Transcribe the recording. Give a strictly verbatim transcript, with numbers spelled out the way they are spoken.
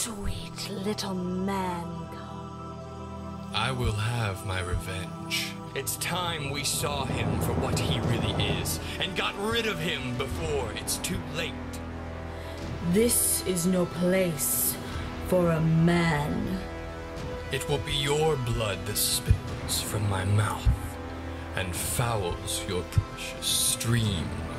sweet little man come. I will have my revenge. It's time we saw him for what he really is, and got rid of him before it's too late. This is no place for a man. It will be your blood that spills from my mouth and fouls your precious stream